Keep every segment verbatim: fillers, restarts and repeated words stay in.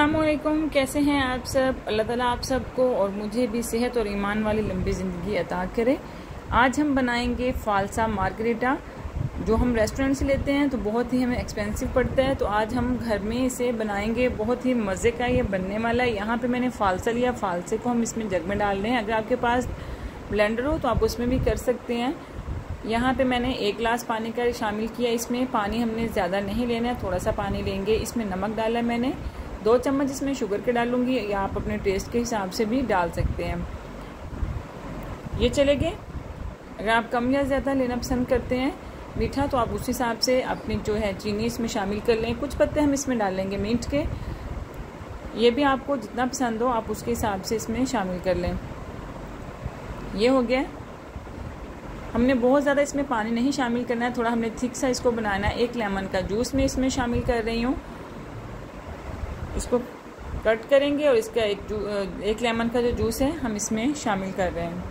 अस्सलामुअलैकुम, कैसे हैं आप सब। अल्लाह ताला आप सबको और मुझे भी सेहत और ईमान वाली लंबी ज़िंदगी अता करे। आज हम बनाएंगे फालसा मार्गरेटा, जो हम रेस्टोरेंट से लेते हैं तो बहुत ही हमें एक्सपेंसिव पड़ता है। तो आज हम घर में इसे बनाएंगे, बहुत ही मज़े का ये बनने वाला है। यहाँ पे मैंने फालसा लिया, फालसे को हम इसमें जग में डाल रहे हैं। अगर आपके पास ब्लेंडर हो तो आप उसमें भी कर सकते हैं। यहाँ पे मैंने एक गिलास पानी का शामिल किया। इसमें पानी हमने ज़्यादा नहीं लेना है, थोड़ा सा पानी लेंगे। इसमें नमक डाला है मैंने, दो चम्मच इसमें शुगर के डालूंगी, या आप अपने टेस्ट के हिसाब से भी डाल सकते हैं, ये चलेंगे। अगर आप कम या ज़्यादा लेना पसंद करते हैं मीठा तो आप उस हिसाब से अपनी जो है चीनी इसमें शामिल कर लें। कुछ पत्ते हम इसमें डाल लेंगे मीठ के, ये भी आपको जितना पसंद हो आप उसके हिसाब से इसमें शामिल कर लें। ये हो गया। हमने बहुत ज़्यादा इसमें पानी नहीं शामिल करना है, थोड़ा हमने थिक सा इसको बनाना है। एक लेमन का जूस मैं इसमें शामिल कर रही हूँ, इसको कट करेंगे और इसका एक एक लेमन का जो जूस है हम इसमें शामिल कर रहे हैं,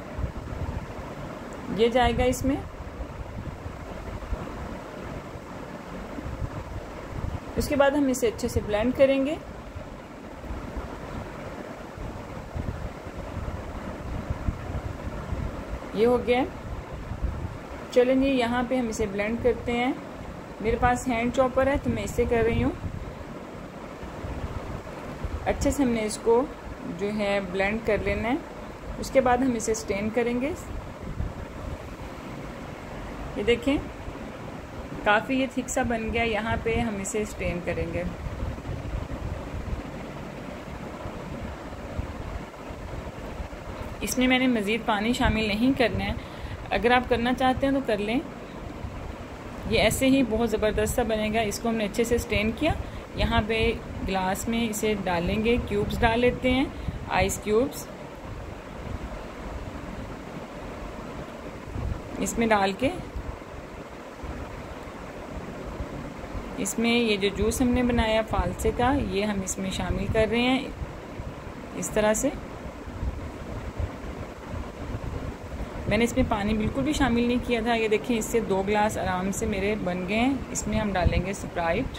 ये जाएगा इसमें। उसके बाद हम इसे अच्छे से ब्लेंड करेंगे। ये हो गया। चलेंगे यहाँ पे हम इसे ब्लेंड करते हैं। मेरे पास हैंड चॉपर है तो मैं इससे कर रही हूँ। अच्छे से हमने इसको जो है ब्लेंड कर लेना है। उसके बाद हम इसे स्टेन करेंगे। ये देखें काफ़ी ये थिक सा बन गया। यहाँ पे हम इसे स्टेन करेंगे। इसमें मैंने मज़ीद पानी शामिल नहीं करना है, अगर आप करना चाहते हैं तो कर लें। ये ऐसे ही बहुत ज़बरदस्त सा बनेगा। इसको हमने अच्छे से स्टेन किया। यहाँ पे ग्लास में इसे डालेंगे, क्यूब्स डाल लेते हैं, आइस क्यूब्स इसमें डाल के इसमें ये जो जूस हमने बनाया फालसे का ये हम इसमें शामिल कर रहे हैं इस तरह से। मैंने इसमें पानी बिल्कुल भी शामिल नहीं किया था। ये देखिए इससे दो गिलास आराम से मेरे बन गए हैं। इसमें हम डालेंगे स्प्राइट।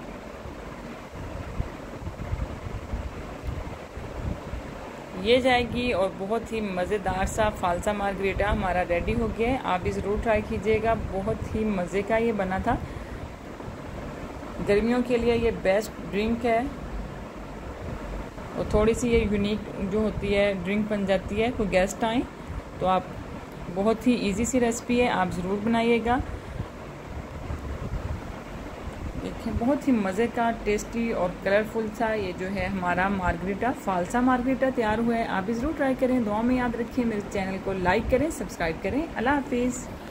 ये जाएगी और बहुत ही मज़ेदार सा फालसा मार्गरेटा हमारा रेडी हो गया है। आप भी ज़रूर ट्राई कीजिएगा, बहुत ही मज़े का ये बना था। गर्मियों के लिए ये बेस्ट ड्रिंक है और थोड़ी सी ये यूनिक जो होती है ड्रिंक बन जाती है। कोई गेस्ट आए तो आप, बहुत ही इजी सी रेसिपी है, आप ज़रूर बनाइएगा। देखें बहुत ही मज़े का, टेस्टी और कलरफुल सा ये जो है हमारा मार्गरेटा, फालसा मार्गरेटा तैयार हुआ है। आप भी ज़रूर ट्राई करें। दुआ में याद रखिए, मेरे चैनल को लाइक करें, सब्सक्राइब करें। अल्लाह हाफिज़।